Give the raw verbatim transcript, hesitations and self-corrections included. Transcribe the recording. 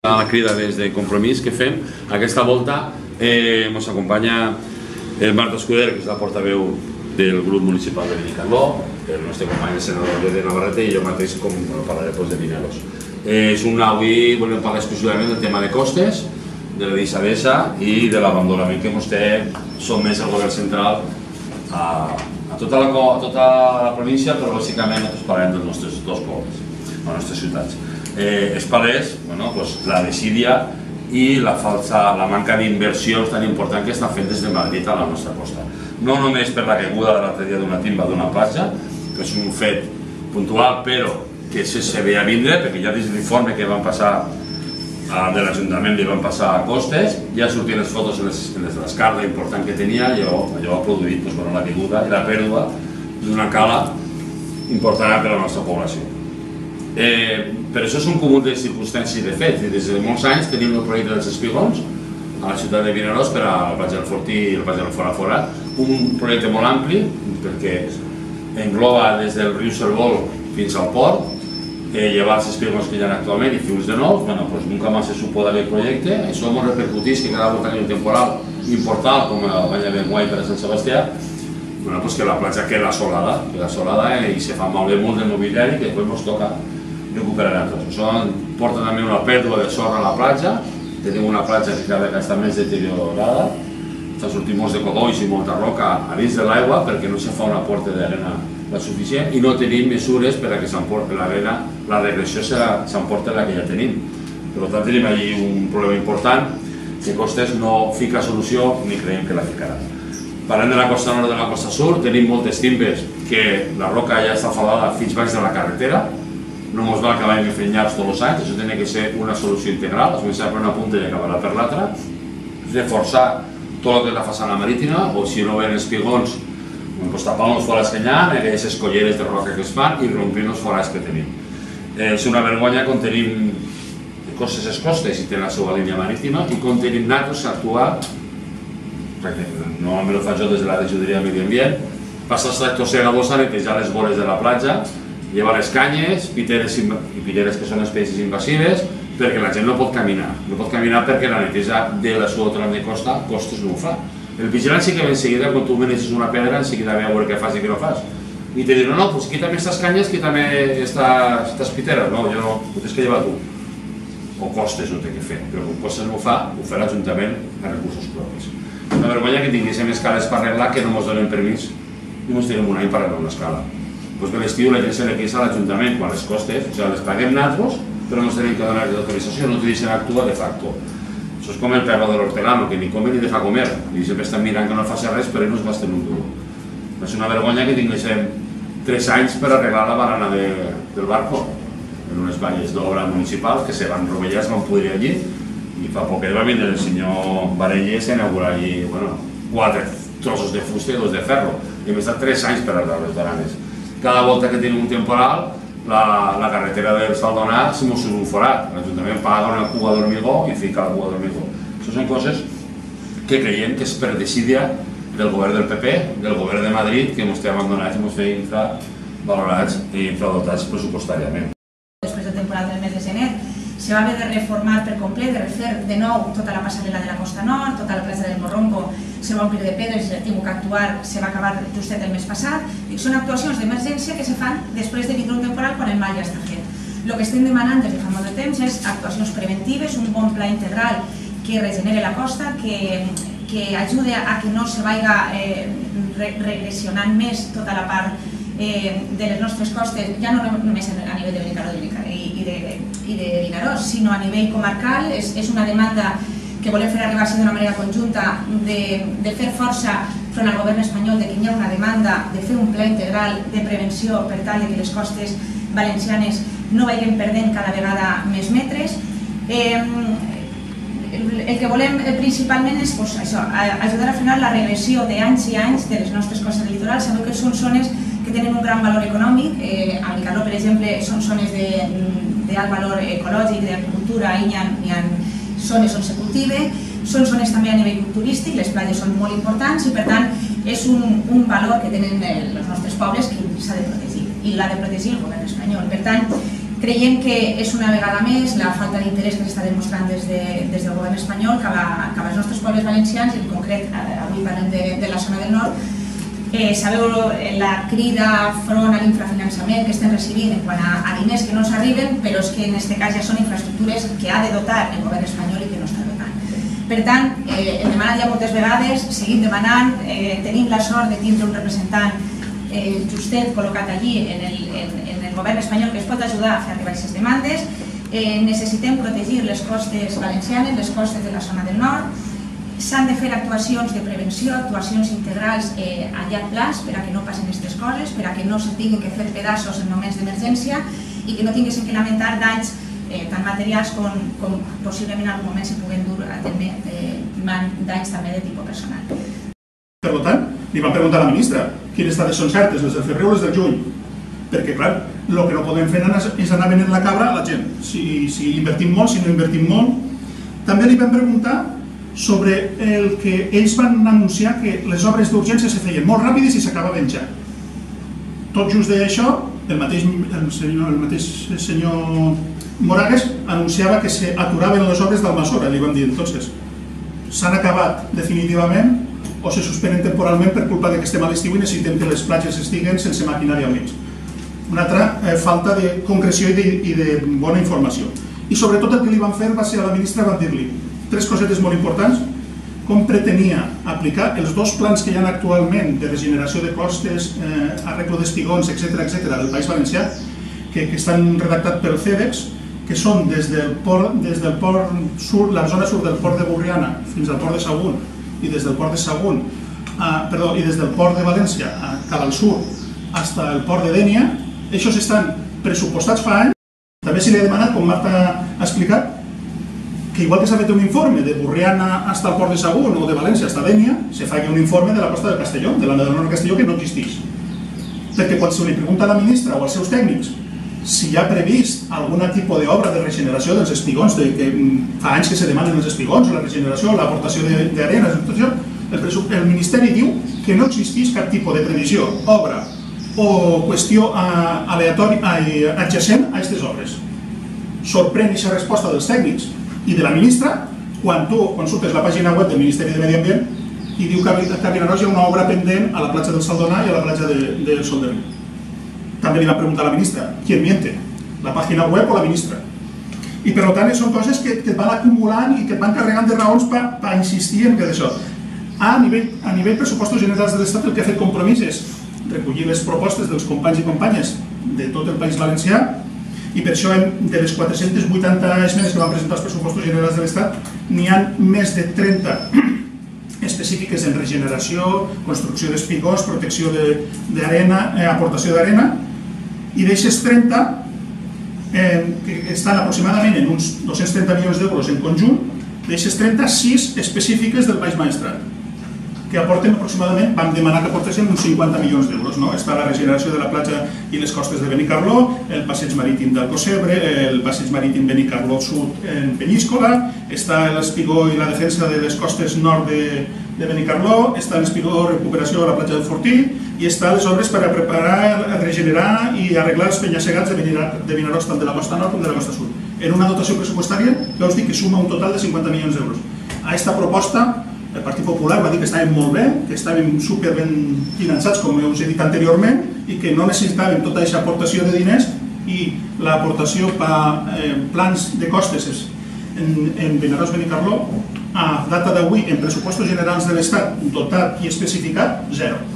A la crida des de Compromís que fem aquesta volta ens acompanya el Marc Escuder, que és la portaveu del grup municipal de Benicarló, el nostre company senador de Navarrete i jo mateix com parlaré de Vinaròs. Avui volem parlar exclusivament del tema de costes, de la deixadesa i de l'abandonament que vostè sotmès al govern central a tota la província, però bàsicament nosaltres parlem dels nostres dos pobles, les nostres ciutats. És palès la desídia i la manca d'inversions tan important que estan fent des de Madrid a la nostra costa. No només per la caiguda de l'altre dia d'una timba d'una platja, que és un fet puntual però que se veia vindre, perquè ja des de l'informe que van passar de l'Ajuntament li van passar a costes, ja sortien les fotos en les descàrregues important que tenia i allò ha produït la caiguda i la pèrdua d'una cala important per a la nostra població. Per això és un comú de circumstàncies i de fets. Des de molts anys tenim el projecte dels espigons a la ciutat de Vinaròs per a la platja del Fortí i la platja del Fora Fora, un projecte molt ampli perquè engloba des del riu Cervol fins al port, llevar els espigons que hi ha actualment i fins de nous. Nunca més se supo d'aquest projecte. Això ens repercutís que cada volta que hi ha un temporal important com el Banya Benguai per a Sant Sebastià, que la platja queda assolada i se fa malbé molt de mobiliari que després ens toca recuperar altres. Això porta també una pèrdua de sorra a la platja. Tenim una platja que cada vegada està més deteriorada, estan sortint molts de codolls i molta roca a dins de l'aigua perquè no se fa un aporte d'arena suficient i no tenim mesures per a que s'emporti l'arena, la regressió s'emporti la que ja tenim. Per tant, tenim allí un problema important que Costes no fica solució ni creiem que la ficarà. Parlant de la costa nord i de la costa sud, tenim moltes timbes que la roca ja està falada fins baix de la carretera, no ens va acabar fent llargs tots els anys, això tenia que ser una solució integral, es començarà per una punta i acabarà per l'altra, reforçar tot el que és la façana marítima, o si no ven espigons, tapar els forats que hi ha, aquelles escolleres de roca que es fan i rompir els forats que tenim. És una vergonya quan tenim costes és costes i tenen la seva línia marítima i quan tenim nosaltres actuar, normalment ho faig jo des de la regidoria de Medi Ambient, passar els tractors segadors a netejar les vores de la platja, llevar les canyes, piteres i piteres que són espècies invasives, perquè la gent no pot caminar. No pot caminar perquè la neteja de la seva tram de costa, Costes no ho fa. El vigilant sí que ve en seguida, quan tu maneges una pedra, en seguida ve a veure què fas i què no fas. I te diuen, no, doncs quítame aquestes canyes, quítame aquestes piteres. No, jo no, ho tens que llevar tu. O Costes ho té que fer. Però quan Costes no ho fa, ho fa l'Ajuntament a recursos propis. Una vergonya que tinguéssim escales per arreglar que no ens donen permís i ens tirem un any per arreglar una escala. Doncs per l'estiu la gent se li queixa a l'Ajuntament quan les costes, o sigui, les paguem nosaltres, però no ens tenim que donar l'autorització, no utilitzen actuar de facto. Això és com el perro de l'hortelano, que ni come ni deja comer, i sempre estan mirant que no faci res, però no es gasten un duro. És una vergonya que tinguéssim tres anys per arreglar la barana del barco, en unes valles d'obra municipals que se van rovellar, es van pudrir allí, i fa poc va vindre el senyor Varellés a inaugurar allí quatre trossos de fusta i dos de ferro, i hem estat tres anys per arreglar les baranes. Cada volta que tenim un temporal, la carretera del Saldonà se mos surt un forat. L'Ajuntament paga una cua d'hormigó i fica la cua d'hormigó. Això són coses que creiem que és per desídia del govern del P P, del govern de Madrid, que ens té abandonats i ens té infravalorats i infradotats pressupostàriament. Després del temporal del mes de gener, se va haver de reformar per complet, de refer de nou tota la passarel·la de la costa nord, tota la platja del Morronco, se va omplir de pedres i ha tingut que actuar, se va acabar justet el mes passat. Són actuacions d'emergència que se fan després de vindre un temporal quan el mal ja està fet. El que estem demanant des de fa molt de temps és actuacions preventives, un bon pla integral que regenere la costa, que ajude a que no se vagi regressionant més tota la part de les nostres costes, ja no només a nivell de Benicarló i de Vinaròs, sinó a nivell comarcal. És una demanda que volem fer arribar d'una manera conjunta, de fer força front al govern espanyol, de que hi ha una demanda de fer un pla integral de prevenció per tal que les costes valencianes no vagin perdent cada vegada més metres. El que volem principalment és ajudar a frenar la regressió d'anys i anys de les nostres costes del litoral. Sabeu que són zones que tenen un gran valor econòmic. A Benicarló, per exemple, són zones d'alt valor ecològic, d'agricultura, hi ha zones on se cultiva, són zones també a nivell turístic, les platges són molt importants i per tant és un valor que tenen els nostres pobles que s'ha de protegir i l'ha de protegir el govern espanyol. Per tant, Creiem que és una vegada més la falta d'interès que s'està demostrant des del govern espanyol cap als nostres pobles valencians, i en concret, avui parlem de la zona del nord. Sabeu la crida front a l'infrafinançament que estem recibint en quant a diners que no ens arriben, però és que en aquest cas ja són infraestructures que ha de dotar el govern espanyol i que no està dotant. Per tant, hem demanat ja moltes vegades, seguim demanant, tenim la sort de tindre un representant justet col·locat allí en el govern espanyol que es pot ajudar a fer arribar aquestes demandes. Necessitem protegir les costes valencianes, les costes de la zona del nord. S'han de fer actuacions de prevenció, actuacions integrals a llarg plaç per a que no passin aquestes coses, per a que no se tinguin que fer pedaços en moments d'emergència i que no tinguessin que lamentar danys tant materials com possiblement en algun moment se puguen dur a terme danys també de tipus personal. Per tant, li vam preguntar a la ministra quines dades són certes, les del febrer o les del juny, perquè, clar, el que no podem fer és anar venent la cabra a la gent, si invertim molt, si no invertim molt. També li vam preguntar sobre el que ells van anunciar que les obres d'urgència se feien molt ràpides i s'acabaven ja. Tot just d'això, el mateix senyor Moragues anunciava que s'aturaven les obres d'Almassora, li vam dir. Entonces, s'han acabat definitivament o se suspenen temporalment per culpa que estem a l'estiu i necessitem que les platges estiguen sense maquinària al mig. Una altra falta de concreció i de bona informació. I sobretot el que li van fer va ser a la ministra, van dir-li tres cosetes molt importants: com pretenia aplicar els dos plans que hi ha actualment de regeneració de costes, arreglo d'espigons, etcètera, del País Valencià, que estan redactats pel CEDEX, que són des del port sud, la zona sud del port de Borriana fins al port de Sagunt, i des del port de Sagunt, perdó, i des del port de València cap al sud fins al port de Dénia. Aquests estan pressupostats fa anys. També se li ha demanat, com Marta ha explicat, que igual que s'ha fet un informe de Borriana fins al port de Sagunt o de València fins a Dénia, se faci un informe de la costa del Castelló, de la Nord Castelló, que no existeix. Perquè quan se li pregunta a la ministra o als seus tècnics si hi ha previst algun tipus d'obra de regeneració dels espigons, que fa anys que se demanen els espigons, la regeneració, l'aportació d'arena, el Ministeri diu que no existeix cap tipus de previsió, obra o qüestió aleatòria adjacent a aquestes obres. Sorprèn aquesta resposta dels tècnics i de la ministra quan tu consultes la pàgina web del Ministeri de Medi Ambient i diu que a Vinaròs hi ha una obra pendent a la platja del Saldonà i a la platja del Sol de Riu. També li va preguntar a la ministra, ¿quién miente? ¿La pàgina web o la ministra? I per tant són coses que et van acumulant i que et van carregant de raons per insistir en que d'això. A nivell pressupostos generals de l'Estat, el que ha fet compromís és recollir les propostes dels companys i companyes de tot el País Valencià, i per això de les quatre-centes vuitanta esmenes que van presentar els pressupostos generals de l'Estat n'hi ha més de trenta específiques en regeneració, construcció d'espigons, protecció d'arena, aportació d'arena, i d'aquestes trenta, que estan aproximadament en uns dos-cents trenta milions d'euros en conjunt, d'aquestes trenta, sis específiques del Baix Maestrat, que aporten aproximadament, vam demanar que aportessin uns cinquanta milions d'euros. Està la regeneració de la platja i les costes de Benicarló, el passeig marítim d'Alcocebre, el passeig marítim Benicarló Sud en Peníscola, està l'espigó i la defensa de les costes nord de Benicarló, està l'espigó recuperació de la platja del Fortí, i està les obres per a preparar, regenerar i arreglar els penya-segats de Vinaròs, tant de la costa nord com de la costa sud, en una dotació pressupostària que us dic que suma un total de cinquanta milions d'euros. A aquesta proposta el Partit Popular va dir que estàvem molt bé, que estàvem superben finançats, com us he dit anteriorment, i que no necessitàvem tota aquesta aportació de diners, i l'aportació per plans de costes en Vinaròs Benicarló, a data d'avui, en pressupostos generals de l'Estat, dotat i especificat, zero.